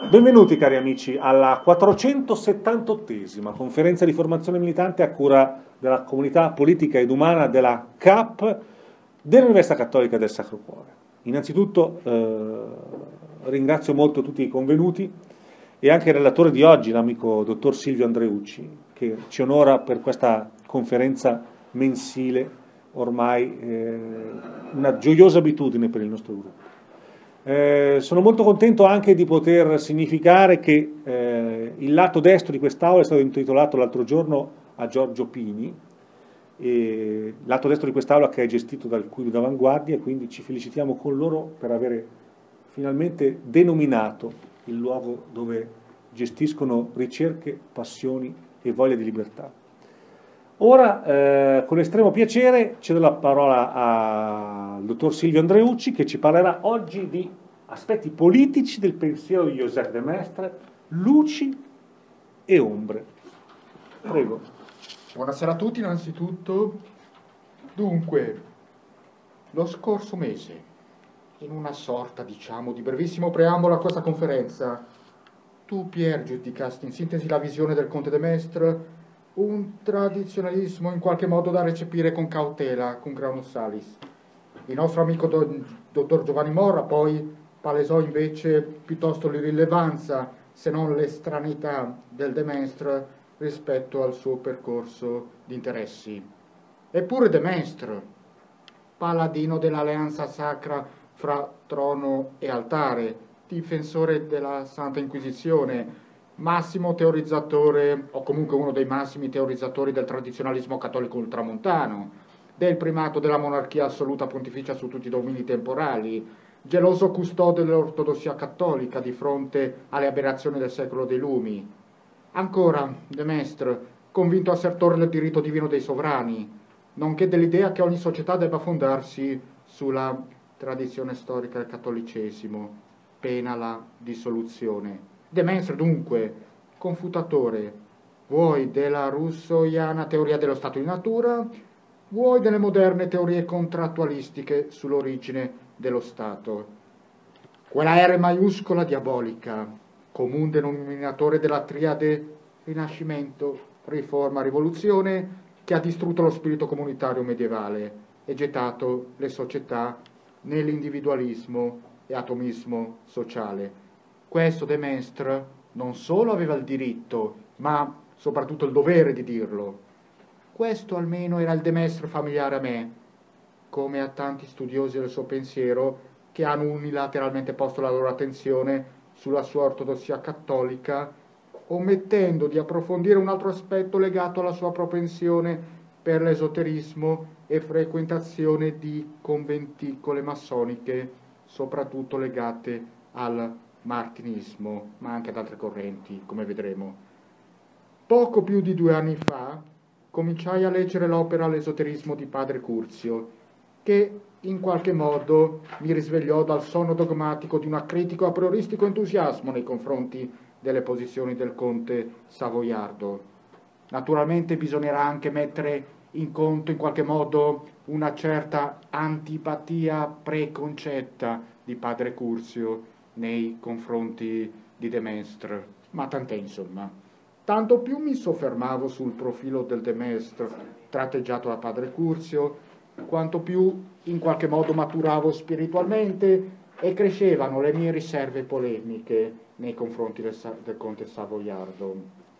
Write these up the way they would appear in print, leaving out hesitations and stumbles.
Benvenuti cari amici alla 478esima conferenza di formazione militante a cura della comunità politica ed umana della CAP dell'Università Cattolica del Sacro Cuore. Innanzitutto ringrazio molto tutti i convenuti e anche il relatore di oggi, l'amico dottor Silvio Andreucci, che ci onora per questa conferenza mensile, ormai una gioiosa abitudine per il nostro gruppo. Sono molto contento anche di poter significare che il lato destro di quest'aula è stato intitolato l'altro giorno a Giorgio Pini, e lato destro di quest'aula che è gestito dal Quirio d'Avanguardia, quindi ci felicitiamo con loro per avere finalmente denominato il luogo dove gestiscono ricerche, passioni e voglia di libertà. Ora, con estremo piacere, cedo la parola al dottor Silvio Andreucci che ci parlerà oggi di aspetti politici del pensiero di Joseph de Maistre, luci e ombre. Prego. Buonasera a tutti innanzitutto. Dunque, lo scorso mese, in una sorta, diciamo, di brevissimo preambolo a questa conferenza, tu, Pier, giudicasti in sintesi la visione del Conte de Maistre, un tradizionalismo in qualche modo da recepire con cautela, con granus salis. Il nostro amico dottor Giovanni Morra poi palesò invece piuttosto l'irrilevanza, se non l'estraneità del de Maistre rispetto al suo percorso di interessi. Eppure de Maistre, paladino dell'alleanza sacra fra trono e altare, difensore della Santa Inquisizione, massimo teorizzatore, o comunque uno dei massimi teorizzatori del tradizionalismo cattolico ultramontano, del primato della monarchia assoluta pontificia su tutti i domini temporali, geloso custode dell'ortodossia cattolica di fronte alle aberrazioni del secolo dei lumi. Ancora, de Maistre, convinto assertore del diritto divino dei sovrani, nonché dell'idea che ogni società debba fondarsi sulla tradizione storica del cattolicesimo, pena la dissoluzione. De Maistre dunque, confutatore, vuoi della russoiana teoria dello stato di natura, vuoi delle moderne teorie contrattualistiche sull'origine dello Stato. Quella R maiuscola diabolica, comune denominatore della triade Rinascimento, Riforma, Rivoluzione, che ha distrutto lo spirito comunitario medievale e gettato le società nell'individualismo e atomismo sociale. Questo de Maistre non solo aveva il diritto, ma soprattutto il dovere di dirlo. Questo almeno era il de Maistre familiare a me, come a tanti studiosi del suo pensiero che hanno unilateralmente posto la loro attenzione sulla sua ortodossia cattolica, omettendo di approfondire un altro aspetto legato alla sua propensione per l'esoterismo e frequentazione di conventicole massoniche, soprattutto legate al martinismo, ma anche ad altre correnti, come vedremo. Poco più di 2 anni fa cominciai a leggere l'opera L'esoterismo di padre Curzio, che in qualche modo mi risvegliò dal sonno dogmatico di un acritico a prioristico entusiasmo nei confronti delle posizioni del conte savoiardo. Naturalmente bisognerà anche mettere in conto in qualche modo una certa antipatia preconcetta di padre Curzio nei confronti di de Maistre, ma tant'è insomma. Tanto più mi soffermavo sul profilo del de Maistre tratteggiato da padre Curzio, quanto più in qualche modo maturavo spiritualmente e crescevano le mie riserve polemiche nei confronti del conte savoiardo,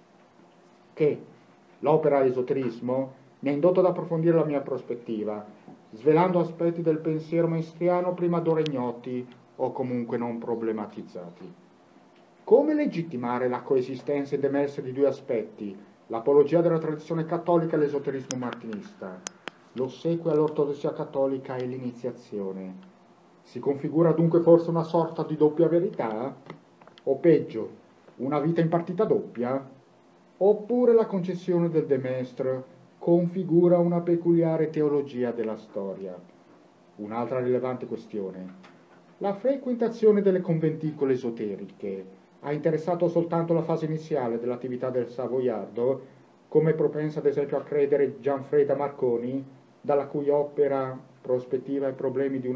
che l'opera Esoterismo mi ha indotto ad approfondire la mia prospettiva, svelando aspetti del pensiero maistriano prima d'ora ignoti o comunque non problematizzati. Come legittimare la coesistenza in de Maistre di 2 aspetti, l'apologia della tradizione cattolica e l'esoterismo martinista, l'ossequio all'ortodossia cattolica e l'iniziazione? Si configura dunque forse una sorta di doppia verità? O peggio, una vita in partita doppia? Oppure la concessione del de Maistre configura una peculiare teologia della storia? Un'altra rilevante questione. La frequentazione delle conventicole esoteriche ha interessato soltanto la fase iniziale dell'attività del savoiardo, come propensa ad esempio a credere Gianfreda Marconi, dalla cui opera Prospettiva e problemi di una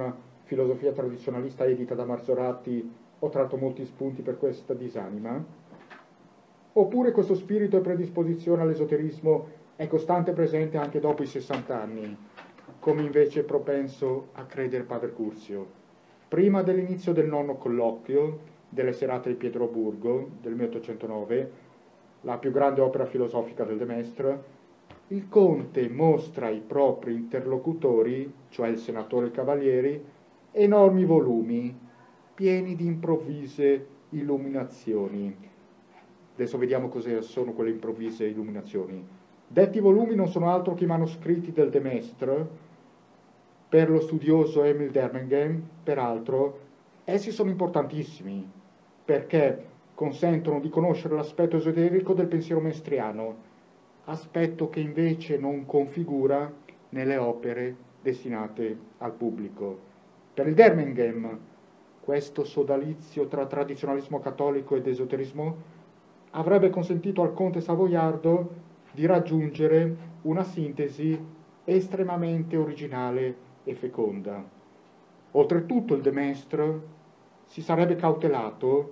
filosofia tradizionalista edita da Marzorati, ho tratto molti spunti per questa disanima, oppure questo spirito e predisposizione all'esoterismo è costante e presente anche dopo i 60 anni, come invece propenso a credere padre Curzio. Prima dell'inizio del 9° colloquio, delle serate di Pietroburgo del 1809, la più grande opera filosofica del De Maistre, il conte mostra ai propri interlocutori, cioè il senatore e i cavalieri, enormi volumi pieni di improvvise illuminazioni. Adesso vediamo cosa sono quelle improvvise illuminazioni. Detti volumi non sono altro che i manoscritti del De Maistre per lo studioso Emil Dermengen. Peraltro, essi sono importantissimi perché consentono di conoscere l'aspetto esoterico del pensiero maestriano, aspetto che invece non configura nelle opere destinate al pubblico. Per il Dermengen, questo sodalizio tra tradizionalismo cattolico ed esoterismo avrebbe consentito al conte savoiardo di raggiungere una sintesi estremamente originale e feconda. Oltretutto il De Maistre si sarebbe cautelato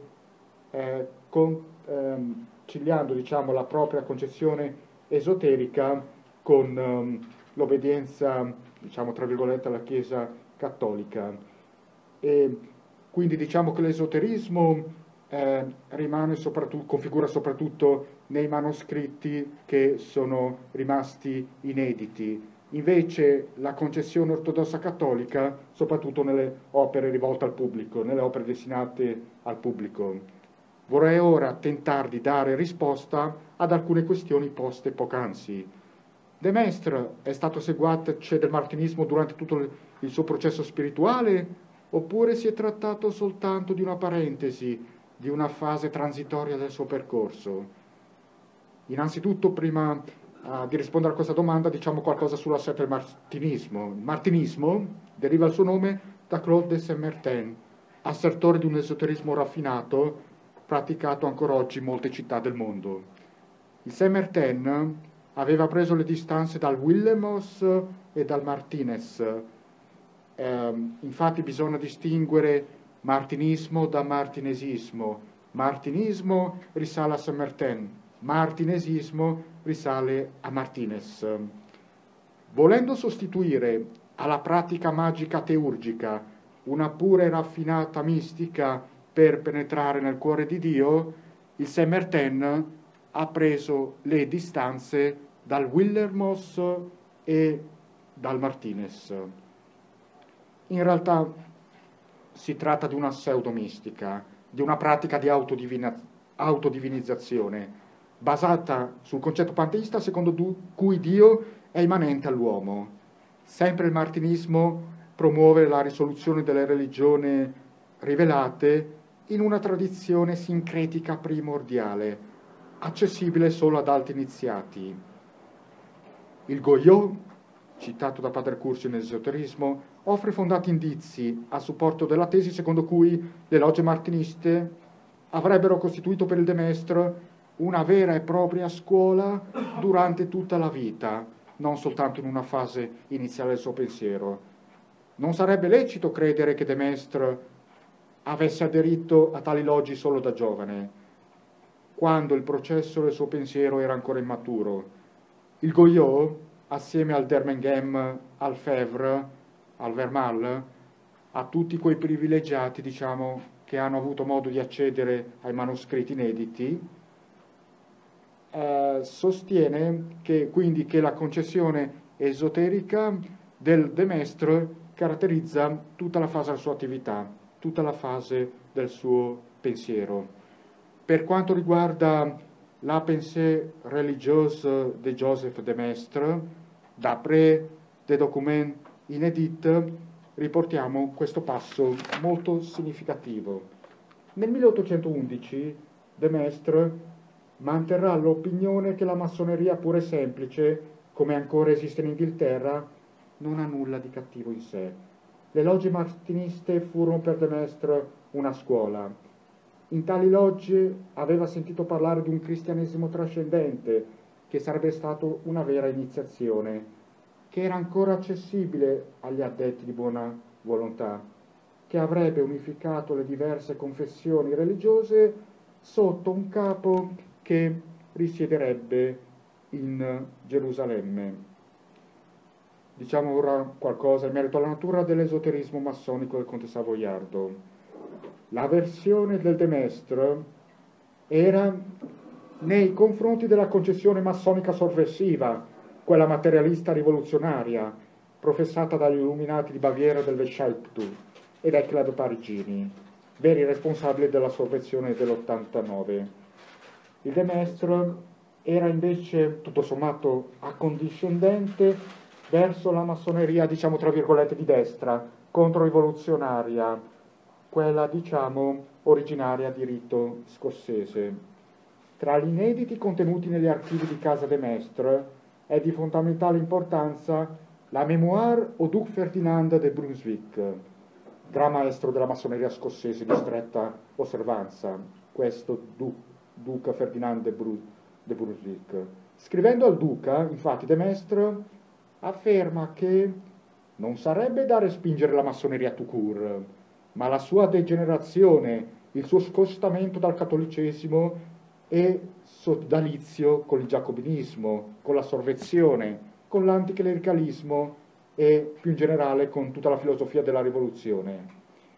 conciliando diciamo, la propria concezione esoterica con l'obbedienza, diciamo, tra virgolette, alla Chiesa cattolica. E quindi diciamo che l'esoterismo rimane configura soprattutto nei manoscritti che sono rimasti inediti. Invece la concezione ortodossa cattolica, soprattutto nelle opere rivolte al pubblico, nelle opere destinate al pubblico. Vorrei ora tentare di dare risposta ad alcune questioni poste poc'anzi. De Maistre è stato seguace del martinismo durante tutto il suo processo spirituale, oppure si è trattato soltanto di una parentesi, di una fase transitoria del suo percorso? Innanzitutto, prima di rispondere a questa domanda, diciamo qualcosa sull'assetto del martinismo. Il martinismo deriva il suo nome da Claude de Saint-Martin, assertore di un esoterismo raffinato praticato ancora oggi in molte città del mondo. Il Saint-Martin aveva preso le distanze dal Wilhelmus e dal Martinez. Infatti bisogna distinguere martinismo da martinesismo. Martinismo risale a Saint-Martin, martinesismo risale a Martinez. Volendo sostituire alla pratica magica teurgica una pura e raffinata mistica per penetrare nel cuore di Dio, il Saint-Martin ha preso le distanze dal Wilhelmus e dal Martinez. In realtà si tratta di una pseudomistica, di una pratica di autodivinizzazione, basata sul concetto panteista secondo cui Dio è immanente all'uomo. Sempre il martinismo promuove la risoluzione delle religioni rivelate in una tradizione sincretica primordiale, accessibile solo ad alti iniziati. Il Goyot, citato da padre Curzio nell'esoterismo, offre fondati indizi a supporto della tesi secondo cui le logge martiniste avrebbero costituito per il De Maistre una vera e propria scuola durante tutta la vita, non soltanto in una fase iniziale del suo pensiero. Non sarebbe lecito credere che De Maistre avesse aderito a tali loggi solo da giovane, quando il processo del suo pensiero era ancora immaturo. Il Goyot, assieme al Dermengen, al Fèvre, al Vermal, a tutti quei privilegiati, diciamo, che hanno avuto modo di accedere ai manoscritti inediti, sostiene che quindi che la concezione esoterica del De Maistre caratterizza tutta la fase della sua attività, tutta la fase del suo pensiero. Per quanto riguarda la pensée religieuse de Joseph de Maistre, d'après des documents inédits, riportiamo questo passo molto significativo. Nel 1811 De Maistre manterrà l'opinione che la massoneria pura e semplice, come ancora esiste in Inghilterra, non ha nulla di cattivo in sé. Le logge martiniste furono per De Maistre una scuola. In tali logge aveva sentito parlare di un cristianesimo trascendente, che sarebbe stato una vera iniziazione, che era ancora accessibile agli addetti di buona volontà. che avrebbe unificato le diverse confessioni religiose sotto un capo che risiederebbe in Gerusalemme. Diciamo ora qualcosa in merito alla natura dell'esoterismo massonico del conte Savoiardo. La versione del De Maistre era nei confronti della concezione massonica sovversiva, quella materialista rivoluzionaria, professata dagli illuminati di Baviera del Weishaupt e dai club parigini, veri responsabili della sovversione dell'89. Il De Maistre era invece, tutto sommato, accondiscendente verso la massoneria, diciamo tra virgolette, di destra, controrivoluzionaria, quella, diciamo, originaria di rito scozzese. Tra gli inediti contenuti negli archivi di Casa De Maistre è di fondamentale importanza la Mémoire au Duc Ferdinand de Brunswick, gran maestro della massoneria scozzese di stretta osservanza, questo Duca Ferdinand de Brunswick. Scrivendo al Duca, infatti, De Maistre afferma che non sarebbe da respingere la massoneria tout court, ma la sua degenerazione, il suo scostamento dal cattolicesimo e sodalizio con il giacobinismo, con la sorvezione, con l'anticlericalismo e più in generale con tutta la filosofia della rivoluzione.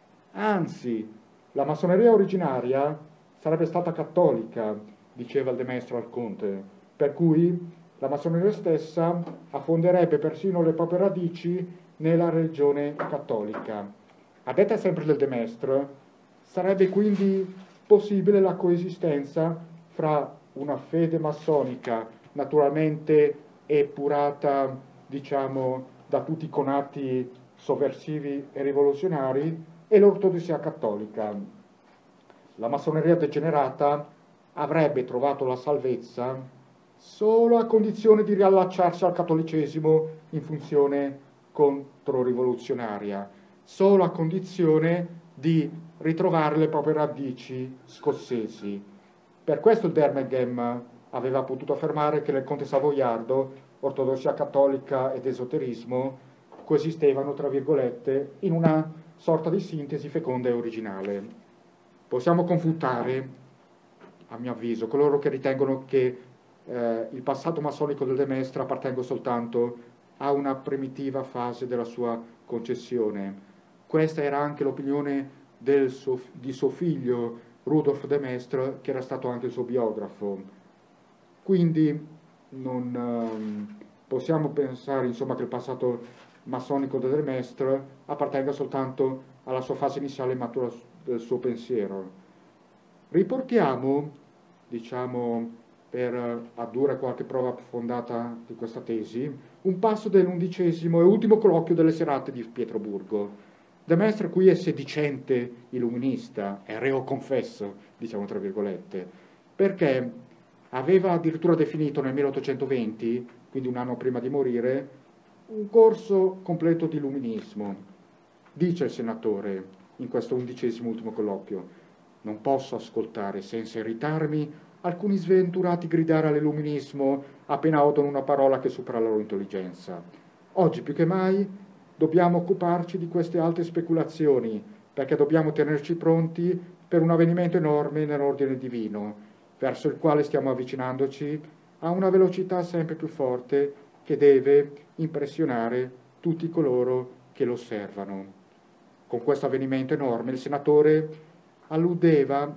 Anzi, la massoneria originaria sarebbe stata cattolica, diceva il De Maistre al conte, per cui la massoneria stessa affonderebbe persino le proprie radici nella religione cattolica. A detta sempre del De Maistre, sarebbe quindi possibile la coesistenza fra una fede massonica naturalmente epurata, diciamo, da tutti i conati sovversivi e rivoluzionari e l'ortodossia cattolica. La massoneria degenerata avrebbe trovato la salvezza solo a condizione di riallacciarsi al cattolicesimo in funzione controrivoluzionaria, solo a condizione di ritrovare le proprie radici scozzesi. Per questo il Dermeghem aveva potuto affermare che nel conte Savoiardo ortodossia cattolica ed esoterismo coesistevano, tra virgolette, in una sorta di sintesi feconda e originale. Possiamo confutare, a mio avviso, coloro che ritengono che il passato massonico del De Maistre appartenga soltanto a una primitiva fase della sua concezione. Questa era anche l'opinione di suo figlio Rudolf De Maistre, che era stato anche il suo biografo. Quindi non possiamo pensare, insomma, che il passato massonico del De Maistre appartenga soltanto alla sua fase iniziale matura del suo pensiero. Riportiamo, diciamo, per addurre qualche prova fondata di questa tesi, un passo dell'11° e ultimo colloquio delle serate di Pietroburgo. De Maistre qui è sedicente illuminista, è reo confesso, diciamo tra virgolette, perché aveva addirittura definito nel 1820, quindi un anno prima di morire, un corso completo di illuminismo. Dice il senatore in questo 11° ultimo colloquio: non posso ascoltare senza irritarmi alcuni sventurati gridare all'illuminismo appena odono una parola che supera la loro intelligenza. Oggi più che mai dobbiamo occuparci di queste alte speculazioni, perché dobbiamo tenerci pronti per un avvenimento enorme nell'ordine divino, verso il quale stiamo avvicinandoci a una velocità sempre più forte che deve impressionare tutti coloro che lo osservano. Con questo avvenimento enorme il senatore alludeva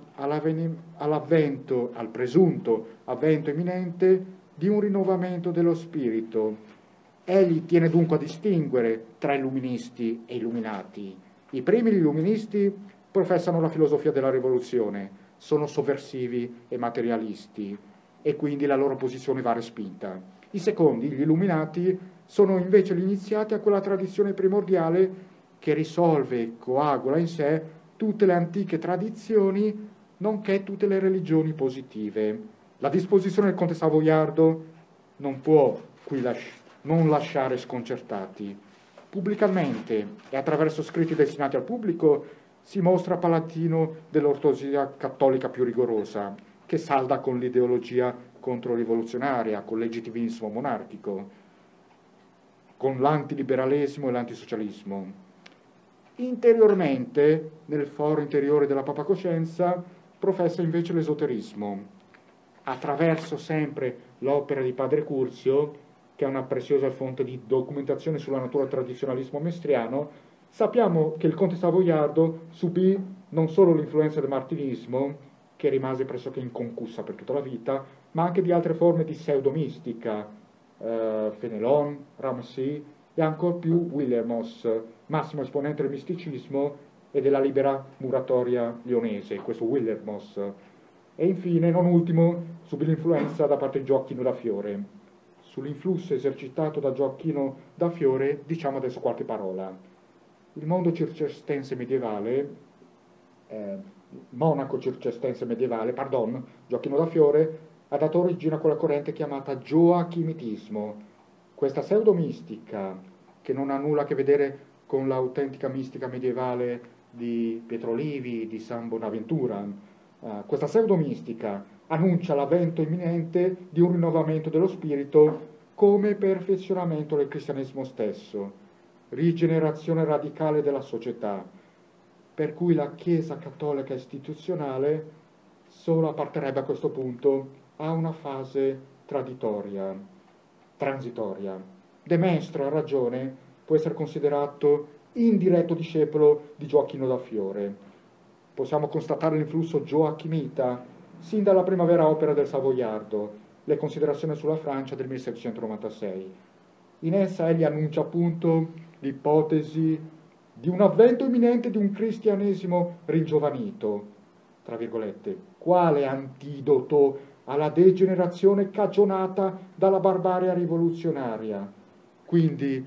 all'avvento, al presunto avvento imminente di un rinnovamento dello spirito. Egli tiene dunque a distinguere tra illuministi e illuminati. I primi, gli illuministi, professano la filosofia della rivoluzione, sono sovversivi e materialisti e quindi la loro posizione va respinta. I secondi, gli illuminati, sono invece gli iniziati a quella tradizione primordiale che risolve e coagula in sé tutte le antiche tradizioni, nonché tutte le religioni positive. La disposizione del conte Savoiardo non può qui non lasciare sconcertati. Pubblicamente e attraverso scritti destinati al pubblico si mostra paladino dell'ortodossia cattolica più rigorosa, che salda con l'ideologia controrivoluzionaria, con il legittimismo monarchico, con l'antiliberalismo e l'antisocialismo. Interiormente, nel foro interiore della propria coscienza, professa invece l'esoterismo, attraverso sempre l'opera di Padre Curzio, che è una preziosa fonte di documentazione sulla natura del tradizionalismo mestriano. Sappiamo che il conte savoiardo subì non solo l'influenza del martinismo, che rimase pressoché inconcussa per tutta la vita, ma anche di altre forme di pseudomistica, Fenelon, Ramsay e ancor più Willermoz, massimo esponente del misticismo e della libera muratoria lionese, questo Willermoz. E infine, non ultimo, subì l'influenza da parte di Gioacchino da Fiore. Sull'influsso esercitato da Gioacchino da Fiore diciamo adesso qualche parola. Il mondo cistercense medievale, monaco cistercense medievale, Gioacchino da Fiore, ha dato origine a quella corrente chiamata gioachimitismo. Questa pseudomistica, che non ha nulla a che vedere con l'autentica mistica medievale di Pietro Livi, di San Bonaventura, questa pseudomistica annuncia l'avvento imminente di un rinnovamento dello spirito come perfezionamento del cristianesimo stesso, rigenerazione radicale della società, per cui la Chiesa cattolica istituzionale solo apparterrebbe a questo punto a una fase transitoria. De Maistre, a ragione, può essere considerato indiretto discepolo di Gioacchino da Fiore. Possiamo constatare l'influsso gioachimita sin dalla primavera opera del Savoiardo, le considerazioni sulla Francia del 1796. In essa egli annuncia appunto l'ipotesi di un avvento imminente di un cristianesimo ringiovanito, tra virgolette, quale antidoto alla degenerazione cagionata dalla barbarie rivoluzionaria. Quindi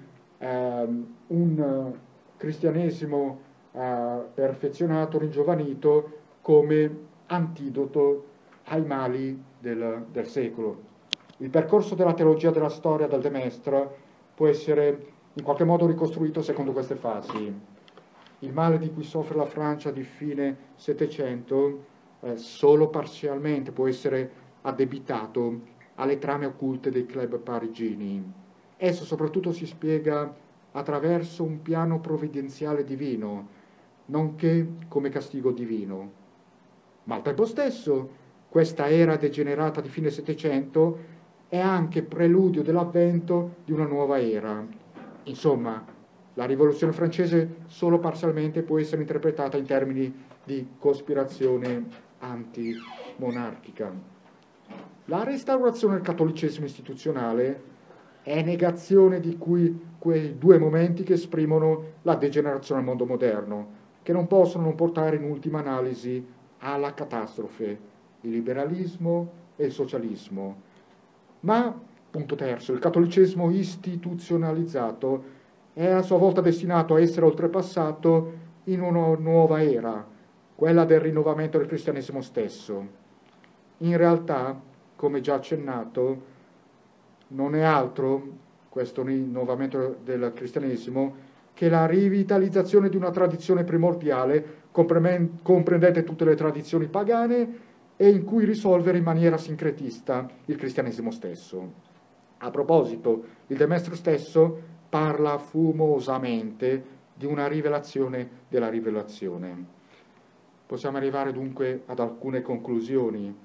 un cristianesimo perfezionato, ringiovanito, come antidoto ai mali del secolo. Il percorso della teologia della storia del De Maistre può essere in qualche modo ricostruito secondo queste fasi. Il male di cui soffre la Francia di fine Settecento solo parzialmente può essere addebitato alle trame occulte dei club parigini. Esso soprattutto si spiega attraverso un piano provvidenziale divino, nonché come castigo divino. Ma al tempo stesso, questa era degenerata di fine Settecento è anche preludio dell'avvento di una nuova era. Insomma, la rivoluzione francese solo parzialmente può essere interpretata in termini di cospirazione antimonarchica. La restaurazione del cattolicesimo istituzionale è negazione di quei due momenti che esprimono la degenerazione del mondo moderno, che non possono non portare in ultima analisi alla catastrofe, il liberalismo e il socialismo. Ma, punto terzo, il cattolicesimo istituzionalizzato è a sua volta destinato a essere oltrepassato in una nuova era, quella del rinnovamento del cristianesimo stesso. In realtà, come già accennato, non è altro questo rinnovamento del cristianesimo che la rivitalizzazione di una tradizione primordiale, comprendente tutte le tradizioni pagane, e in cui risolvere in maniera sincretista il cristianesimo stesso. A proposito, il De Maistre stesso parla fumosamente di una rivelazione della rivelazione. Possiamo arrivare dunque ad alcune conclusioni.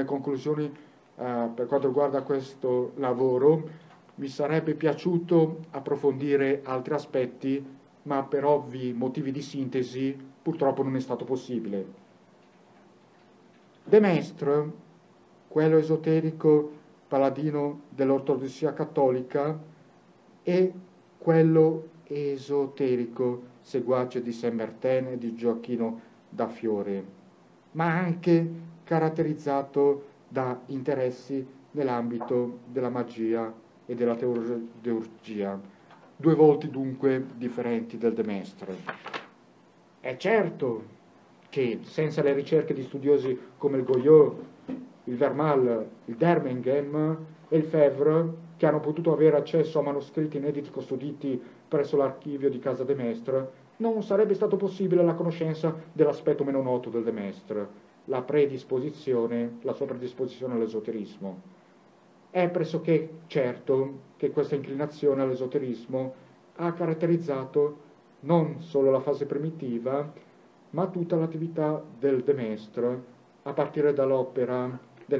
Per quanto riguarda questo lavoro, mi sarebbe piaciuto approfondire altri aspetti, ma per ovvi motivi di sintesi purtroppo non è stato possibile. De Maistre, quello esoterico paladino dell'ortodossia cattolica, e quello esoterico seguace di Saint-Martin e di Gioacchino da Fiore, ma anche caratterizzato da interessi nell'ambito della magia e della teurgia, due volti dunque differenti del De Maistre. È certo che senza le ricerche di studiosi come il Goyot, il Vermal, il Dermengham e il Febvre, che hanno potuto avere accesso a manoscritti inediti custoditi presso l'archivio di casa De Maistre, non sarebbe stato possibile la conoscenza dell'aspetto meno noto del De Maistre, la sua predisposizione all'esoterismo. È pressoché certo che questa inclinazione all'esoterismo ha caratterizzato non solo la fase primitiva, ma tutta l'attività del De Maistre, a partire dall'opera del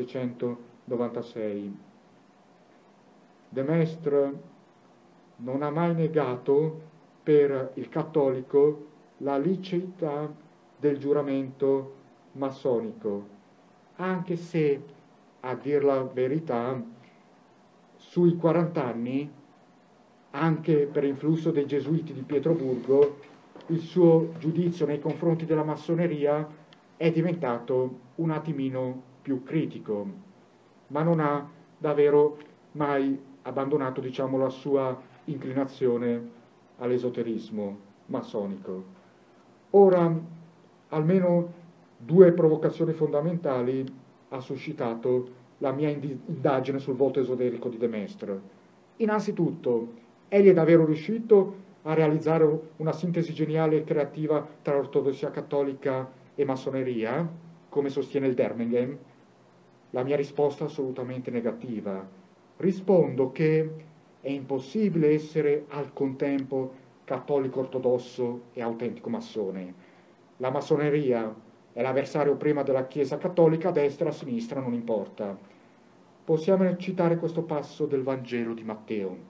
1796. De Maistre non ha mai negato per il cattolico la liceità del giuramento massonico, anche se, a dir la verità, sui 40 anni, anche per influsso dei gesuiti di Pietroburgo, il suo giudizio nei confronti della massoneria è diventato un attimino più critico, ma non ha davvero mai abbandonato, diciamo, la sua inclinazione all'esoterismo massonico. Ora, almeno due provocazioni fondamentali ha suscitato la mia indagine sul volto esoterico di De Maistre. Innanzitutto, egli è davvero riuscito a realizzare una sintesi geniale e creativa tra ortodossia cattolica e massoneria, come sostiene il Dermingen? La mia risposta è assolutamente negativa. Rispondo che è impossibile essere al contempo cattolico ortodosso e autentico massone. La massoneria è l'avversario prima della Chiesa cattolica, a destra, a sinistra, non importa. Possiamo citare questo passo del Vangelo di Matteo.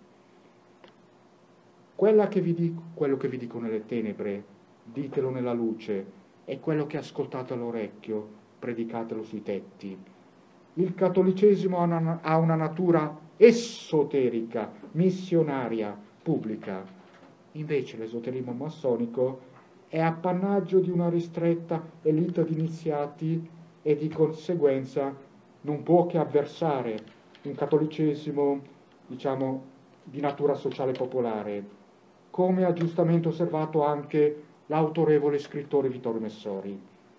Quello che vi dico nelle tenebre, ditelo nella luce, e quello che ascoltate all'orecchio, predicatelo sui tetti. Il cattolicesimo ha una natura esoterica, missionaria, pubblica. Invece l'esoterismo massonico è appannaggio di una ristretta elite di iniziati e di conseguenza non può che avversare un cattolicesimo, diciamo, di natura sociale popolare, come ha giustamente osservato anche l'autorevole scrittore Vittorio Messori.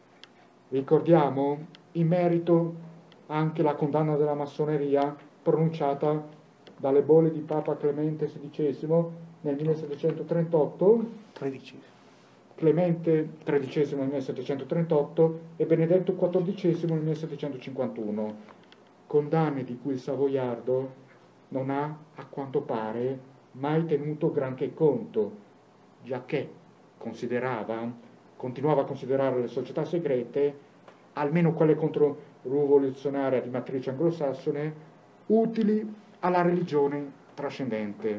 Ricordiamo in merito anche la condanna della massoneria pronunciata dalle bolle di Papa Clemente XVI nel 1738, Clemente XIII nel 1738 e Benedetto XIV nel 1751, condanne di cui il Savoiardo non ha, a quanto pare, mai tenuto granché conto, giacché continuava a considerare le società segrete, almeno quelle controrivoluzionarie di matrice anglosassone, utili alla religione trascendente.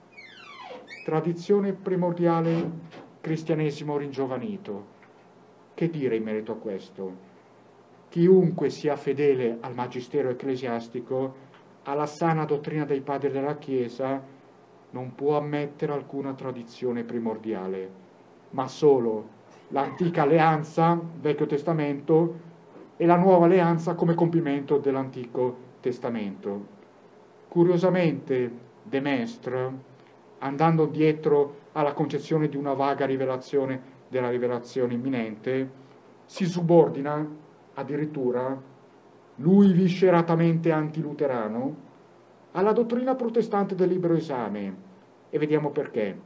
Tradizione primordiale, cristianesimo ringiovanito. Che dire in merito a questo? Chiunque sia fedele al magistero ecclesiastico, alla sana dottrina dei padri della Chiesa, non può ammettere alcuna tradizione primordiale, ma solo l'antica alleanza, Vecchio Testamento, e la nuova alleanza come compimento dell'Antico Testamento. Curiosamente, De Maistre, andando dietro alla concezione di una vaga rivelazione della rivelazione imminente, si subordina addirittura, lui visceratamente antiluterano, alla dottrina protestante del libero esame, e vediamo perché.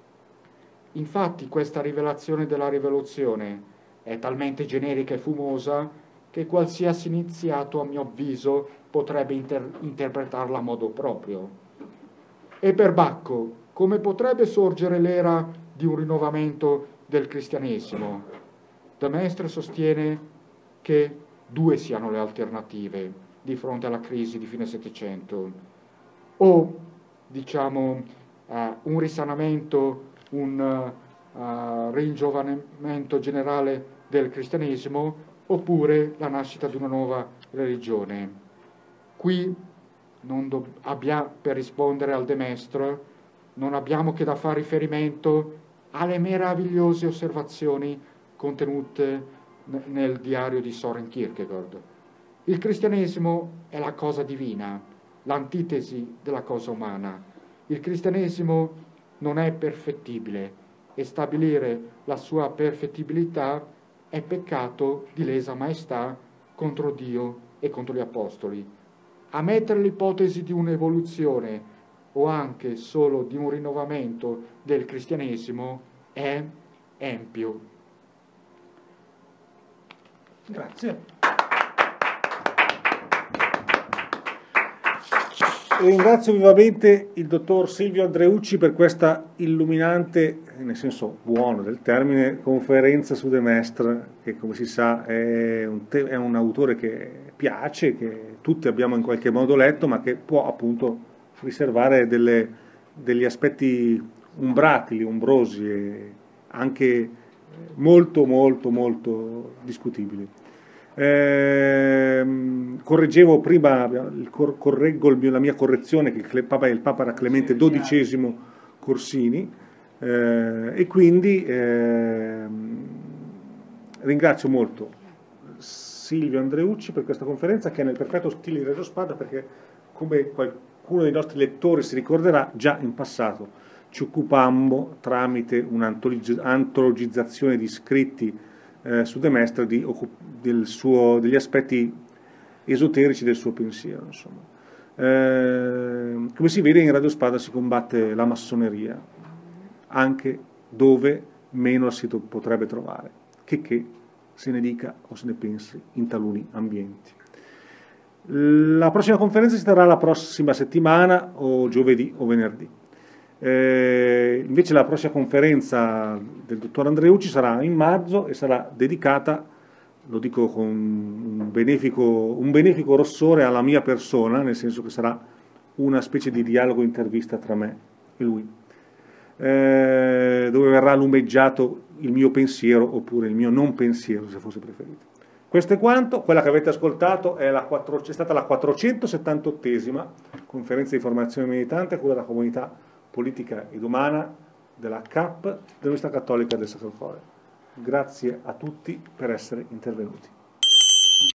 Infatti questa rivelazione della rivoluzione è talmente generica e fumosa che qualsiasi iniziato, a mio avviso, potrebbe interpretarla a modo proprio. E per Bacco, come potrebbe sorgere l'era di un rinnovamento del cristianesimo? De Maistre sostiene che due siano le alternative di fronte alla crisi di fine Settecento. O, diciamo, un risanamento, un ringiovanimento generale del cristianesimo, oppure la nascita di una nuova religione. Qui per rispondere al De Maistre non abbiamo che da fare riferimento alle meravigliose osservazioni contenute nel diario di Søren Kierkegaard. Il cristianesimo è la cosa divina, l'antitesi della cosa umana. Il cristianesimo non è perfettibile e stabilire la sua perfettibilità è peccato di lesa maestà contro Dio e contro gli apostoli. Ammettere l'ipotesi di un'evoluzione o anche solo di un rinnovamento del cristianesimo è empio. Grazie. ringrazio vivamente il dottor Silvio Andreucci per questa illuminante, nel senso buono del termine, conferenza su De Maistre, che come si sa è un autore che piace, che tutti abbiamo in qualche modo letto, ma che può appunto riservare degli aspetti umbratili, umbrosi e anche molto molto molto discutibili. Correggevo prima, correggo la mia correzione, che il Papa era Clemente XII Corsini, e quindi ringrazio molto Silvio Andreucci per questa conferenza, che è nel perfetto stile di Reggio Spada, perché come qualcuno dei nostri lettori si ricorderà, già in passato ci occupammo, tramite un'antologizzazione di scritti su De Maistre, degli aspetti esoterici del suo pensiero. Insomma. Come si vede, in Radio Spada si combatte la massoneria, anche dove meno si potrebbe trovare, che se ne dica o se ne pensi in taluni ambienti. La prossima conferenza si terrà la prossima settimana, o giovedì o venerdì. Invece la prossima conferenza del dottor Andreucci sarà in marzo e sarà dedicata, lo dico con un benefico rossore, alla mia persona, nel senso che sarà una specie di dialogo intervista tra me e lui, dove verrà lumeggiato il mio pensiero oppure il mio non pensiero, se fosse preferito. Questo è quanto. Quella che avete ascoltato è stata la 478esima conferenza di formazione militante a cura della comunità politica ed umana della CAP, dell'Università Cattolica del Sacro Cuore. Grazie a tutti per essere intervenuti.